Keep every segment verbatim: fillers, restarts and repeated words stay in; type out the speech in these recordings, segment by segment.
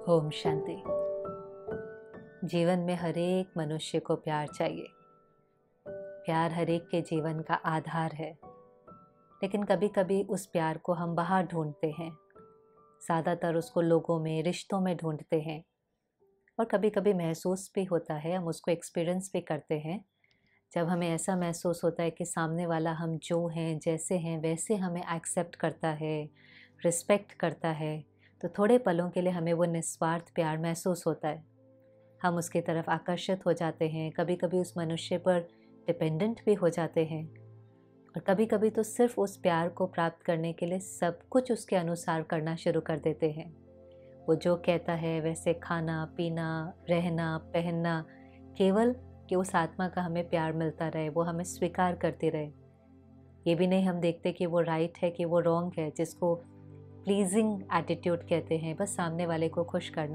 ओम शांति। जीवन में हर एक मनुष्य को प्यार चाहिए। प्यार हर एक के जीवन का आधार है, लेकिन कभी कभी उस प्यार को हम बाहर ढूंढते हैं। ज़्यादातर उसको लोगों में, रिश्तों में ढूंढते हैं, और कभी कभी महसूस भी होता है, हम उसको एक्सपीरियंस भी करते हैं। जब हमें ऐसा महसूस होता है कि सामने वाला हम जो हैं, जैसे हैं वैसे हमें एक्सेप्ट करता है, रिस्पेक्ट करता है, तो थोड़े पलों के लिए हमें वो निस्वार्थ प्यार महसूस होता है। हम उसकी तरफ आकर्षित हो जाते हैं, कभी कभी उस मनुष्य पर डिपेंडेंट भी हो जाते हैं, और कभी कभी तो सिर्फ उस प्यार को प्राप्त करने के लिए सब कुछ उसके अनुसार करना शुरू कर देते हैं। वो जो कहता है वैसे खाना, पीना, रहना, पहनना, केवल कि उस आत्मा का हमें प्यार मिलता रहे, वो हमें स्वीकार करती रहे। ये भी नहीं हम देखते कि वो राइट है कि वो रॉन्ग है, जिसको प्लीजिंग एटीट्यूड कहते हैं, बस सामने वाले को खुश करना।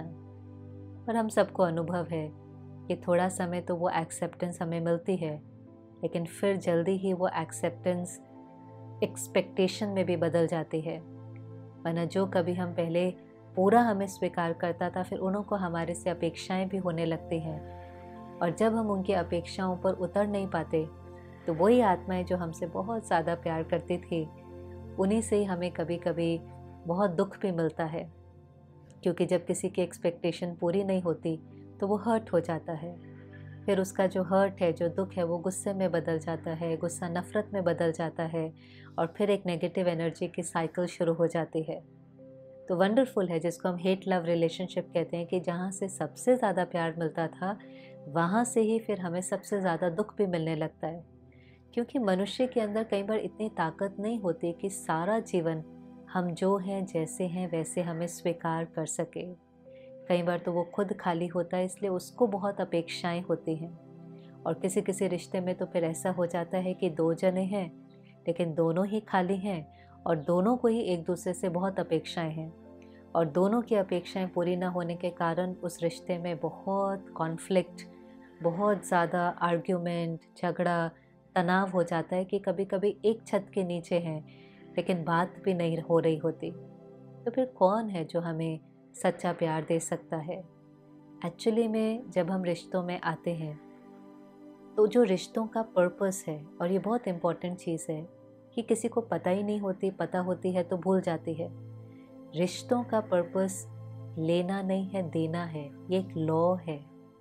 पर हम सबको अनुभव है कि थोड़ा समय तो वो एक्सेप्टेंस हमें मिलती है, लेकिन फिर जल्दी ही वो एक्सेप्टेंस एक्सपेक्टेशन में भी बदल जाती है। वरना जो कभी हम पहले पूरा हमें स्वीकार करता था, फिर उन्हों को हमारे से अपेक्षाएं भी होने लगती हैं, और जब हम उनकी अपेक्षाओं पर उतर नहीं पाते, तो वही आत्माएं जो हमसे बहुत ज़्यादा प्यार करती थी, उन्हीं से ही हमें कभी कभी बहुत दुख भी मिलता है। क्योंकि जब किसी की एक्सपेक्टेशन पूरी नहीं होती तो वो हर्ट हो जाता है। फिर उसका जो हर्ट है, जो दुख है, वो गुस्से में बदल जाता है, गुस्सा नफ़रत में बदल जाता है, और फिर एक नेगेटिव एनर्जी की साइकिल शुरू हो जाती है। तो वंडरफुल है, जिसको हम हेट लव रिलेशनशिप कहते हैं, कि जहाँ से सबसे ज़्यादा प्यार मिलता था, वहाँ से ही फिर हमें सबसे ज़्यादा दुख भी मिलने लगता है। क्योंकि मनुष्य के अंदर कई बार इतनी ताकत नहीं होती कि सारा जीवन हम जो हैं, जैसे हैं वैसे हमें स्वीकार कर सके। कई बार तो वो खुद खाली होता है, इसलिए उसको बहुत अपेक्षाएं होती हैं। और किसी किसी रिश्ते में तो फिर ऐसा हो जाता है कि दो जने हैं, लेकिन दोनों ही खाली हैं, और दोनों को ही एक दूसरे से बहुत अपेक्षाएं हैं, और दोनों की अपेक्षाएं पूरी ना होने के कारण उस रिश्ते में बहुत कॉन्फ्लिक्ट, बहुत ज़्यादा आर्ग्यूमेंट, झगड़ा, तनाव हो जाता है कि कभी कभी एक छत के नीचे हैं, लेकिन बात भी नहीं हो रही होती। तो फिर कौन है जो हमें सच्चा प्यार दे सकता है? एक्चुअली में जब हम रिश्तों में आते हैं, तो जो रिश्तों का पर्पस है, और ये बहुत इम्पॉर्टेंट चीज़ है कि किसी को पता ही नहीं होती, पता होती है तो भूल जाती है। रिश्तों का पर्पस लेना नहीं है, देना है। ये एक लॉ है।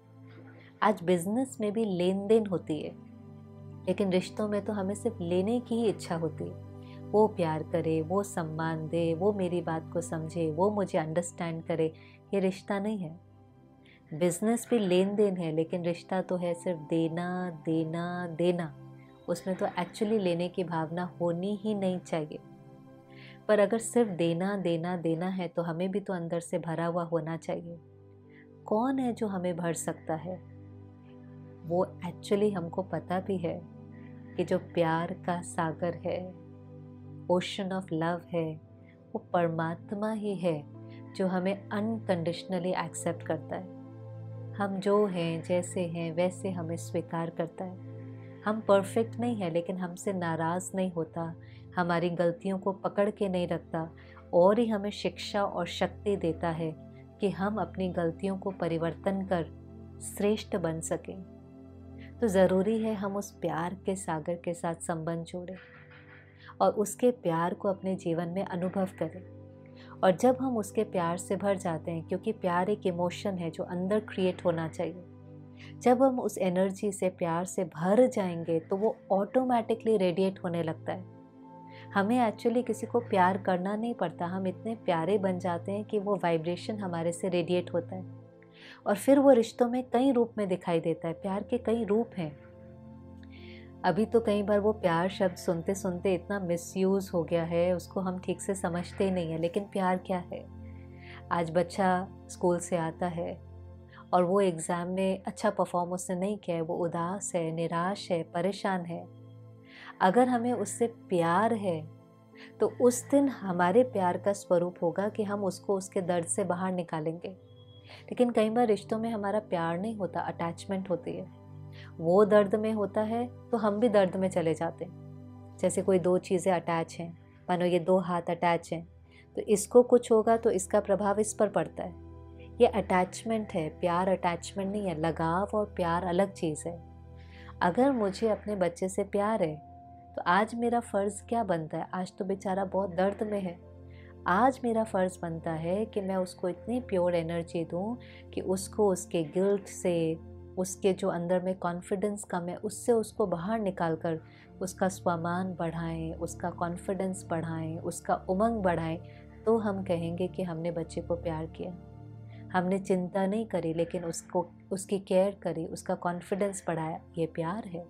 आज बिजनेस में भी लेन देन होती है, लेकिन रिश्तों में तो हमें सिर्फ लेने की ही इच्छा होती है। वो प्यार करे, वो सम्मान दे, वो मेरी बात को समझे, वो मुझे अंडरस्टैंड करे। ये रिश्ता नहीं है। बिजनेस भी लेन देन है, लेकिन रिश्ता तो है सिर्फ देना देना देना। उसमें तो एक्चुअली लेने की भावना होनी ही नहीं चाहिए। पर अगर सिर्फ देना देना देना है, तो हमें भी तो अंदर से भरा हुआ होना चाहिए। कौन है जो हमें भर सकता है? वो एक्चुअली हमको पता भी है कि जो प्यार का सागर है, ओशन ऑफ लव है, वो परमात्मा ही है, जो हमें अनकंडीशनली एक्सेप्ट करता है। हम जो हैं, जैसे हैं वैसे हमें स्वीकार करता है। हम परफेक्ट नहीं है, लेकिन हमसे नाराज़ नहीं होता, हमारी गलतियों को पकड़ के नहीं रखता, और ही हमें शिक्षा और शक्ति देता है कि हम अपनी गलतियों को परिवर्तन कर श्रेष्ठ बन सकें। तो ज़रूरी है हम उस प्यार के सागर के साथ संबंध जोड़ें, और उसके प्यार को अपने जीवन में अनुभव करें। और जब हम उसके प्यार से भर जाते हैं, क्योंकि प्यार एक इमोशन है जो अंदर क्रिएट होना चाहिए, जब हम उस एनर्जी से, प्यार से भर जाएंगे, तो वो ऑटोमेटिकली रेडिएट होने लगता है। हमें एक्चुअली किसी को प्यार करना नहीं पड़ता, हम इतने प्यारे बन जाते हैं कि वो वाइब्रेशन हमारे से रेडिएट होता है, और फिर वो रिश्तों में कई रूप में दिखाई देता है। प्यार के कई रूप हैं। अभी तो कई बार वो प्यार शब्द सुनते सुनते इतना मिसयूज़ हो गया है, उसको हम ठीक से समझते ही नहीं है। लेकिन प्यार क्या है? आज बच्चा स्कूल से आता है, और वो एग्ज़ाम में अच्छा परफॉर्म उसने नहीं किया है, वो उदास है, निराश है, परेशान है। अगर हमें उससे प्यार है, तो उस दिन हमारे प्यार का स्वरूप होगा कि हम उसको उसके दर्द से बाहर निकालेंगे। लेकिन कई बार रिश्तों में हमारा प्यार नहीं होता, अटैचमेंट होती है। वो दर्द में होता है तो हम भी दर्द में चले जाते हैं। जैसे कोई दो चीज़ें अटैच हैं, मानो ये दो हाथ अटैच हैं, तो इसको कुछ होगा तो इसका प्रभाव इस पर पड़ता है। ये अटैचमेंट है, प्यार अटैचमेंट नहीं है। लगाव और प्यार अलग चीज़ है। अगर मुझे अपने बच्चे से प्यार है तो आज मेरा फ़र्ज़ क्या बनता है? आज तो बेचारा बहुत दर्द में है। आज मेरा फ़र्ज़ बनता है कि मैं उसको इतनी प्योर एनर्जी दूँ कि उसको उसके गिल्ट से, उसके जो अंदर में कॉन्फिडेंस कम है, उससे उसको बाहर निकाल कर उसका स्वाभिमान बढ़ाएं, उसका कॉन्फिडेंस बढ़ाएं, उसका उमंग बढ़ाएं। तो हम कहेंगे कि हमने बच्चे को प्यार किया। हमने चिंता नहीं करी लेकिन उसको उसकी केयर करी, उसका कॉन्फिडेंस बढ़ाया। ये प्यार है।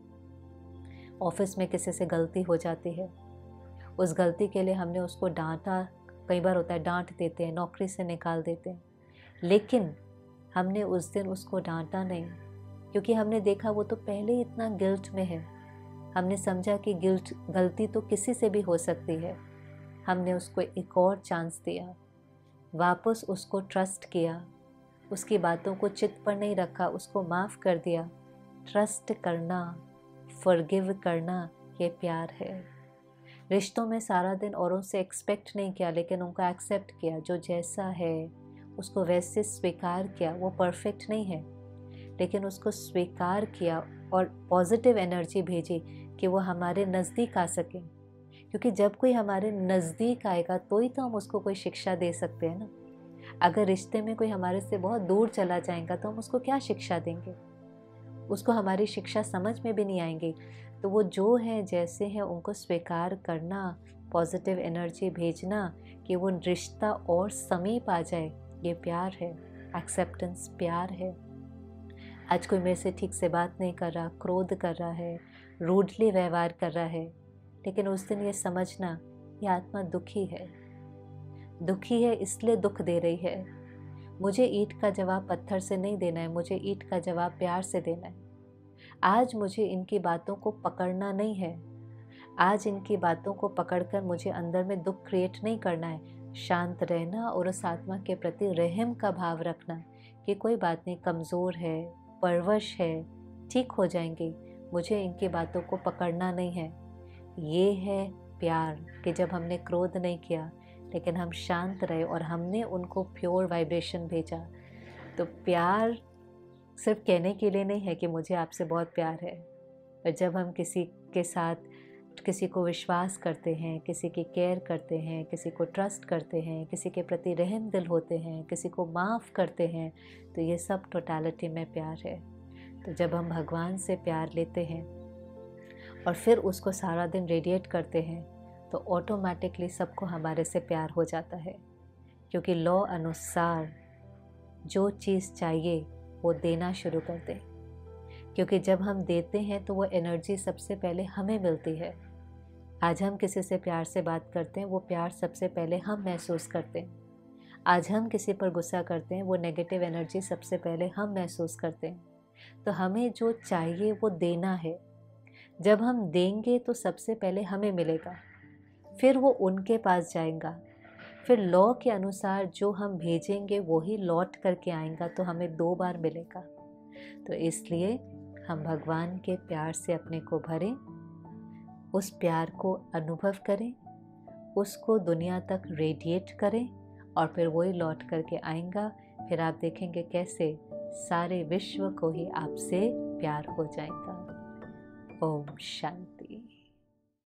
ऑफिस में किसी से गलती हो जाती है, उस गलती के लिए हमने उसको डांटा, कई बार होता है डांट देते हैं, नौकरी से निकाल देते हैं, लेकिन हमने उस दिन उसको डांटा नहीं, क्योंकि हमने देखा वो तो पहले ही इतना गिल्ट में है। हमने समझा कि गिल्ट, गलती तो किसी से भी हो सकती है। हमने उसको एक और चांस दिया, वापस उसको ट्रस्ट किया, उसकी बातों को चित्त पर नहीं रखा, उसको माफ़ कर दिया। ट्रस्ट करना, फॉरगिव करना, ये प्यार है। रिश्तों में सारा दिन औरों से एक्सपेक्ट नहीं किया, लेकिन उनका एक्सेप्ट किया। जो जैसा है उसको वैसे स्वीकार किया। वो परफेक्ट नहीं है लेकिन उसको स्वीकार किया और पॉजिटिव एनर्जी भेजी कि वो हमारे नज़दीक आ सके। क्योंकि जब कोई हमारे नज़दीक आएगा तो ही तो हम उसको कोई शिक्षा दे सकते हैं ना। अगर रिश्ते में कोई हमारे से बहुत दूर चला जाएगा तो हम उसको क्या शिक्षा देंगे? उसको हमारी शिक्षा समझ में भी नहीं आएंगी। तो वो जो है जैसे हैं उनको स्वीकार करना, पॉजिटिव एनर्जी भेजना कि वो रिश्ता और समीप आ जाए, ये प्यार है। एक्सेप्टेंस प्यार है। आज कोई मेरे से ठीक से बात नहीं कर रहा, क्रोध कर रहा है, रूडली व्यवहार कर रहा है, लेकिन उस दिन ये समझना ये आत्मा दुखी है। दुखी है इसलिए दुख दे रही है। मुझे ईंट का जवाब पत्थर से नहीं देना है, मुझे ईंट का जवाब प्यार से देना है। आज मुझे इनकी बातों को पकड़ना नहीं है। आज इनकी बातों को पकड़कर मुझे अंदर में दुख क्रिएट नहीं करना है। शांत रहना और उस आत्मा के प्रति रहम का भाव रखना कि कोई बात नहीं, कमज़ोर है, परवश है, ठीक हो जाएंगे। मुझे इनकी बातों को पकड़ना नहीं है। ये है प्यार कि जब हमने क्रोध नहीं किया लेकिन हम शांत रहे और हमने उनको प्योर वाइब्रेशन भेजा। तो प्यार सिर्फ कहने के लिए नहीं है कि मुझे आपसे बहुत प्यार है, पर जब हम किसी के साथ, किसी को विश्वास करते हैं, किसी की केयर करते हैं, किसी को ट्रस्ट करते हैं, किसी के प्रति रहम दिल होते हैं, किसी को माफ़ करते हैं, तो ये सब टोटलिटी में प्यार है। तो जब हम भगवान से प्यार लेते हैं और फिर उसको सारा दिन रेडिएट करते हैं तो ऑटोमेटिकली सबको हमारे से प्यार हो जाता है। क्योंकि लॉ अनुसार जो चीज़ चाहिए वो देना शुरू कर दें। क्योंकि जब हम देते हैं तो वो एनर्जी सबसे पहले हमें मिलती है। आज हम किसी से प्यार से बात करते हैं, वो प्यार सबसे पहले हम महसूस करते हैं। आज हम किसी पर गुस्सा करते हैं, वो नेगेटिव एनर्जी सबसे पहले हम महसूस करते हैं। तो हमें जो चाहिए वो देना है। जब हम देंगे तो सबसे पहले हमें मिलेगा, फिर वो उनके पास जाएगा, फिर लॉ के अनुसार जो हम भेजेंगे वो ही लौट करके आएगा, तो हमें दो बार मिलेगा। तो इसलिए हम भगवान के प्यार से अपने को भरें, उस प्यार को अनुभव करें, उसको दुनिया तक रेडिएट करें और फिर वही लौट करके आएगा। फिर आप देखेंगे कैसे सारे विश्व को ही आपसे प्यार हो जाएगा। ओम शांति।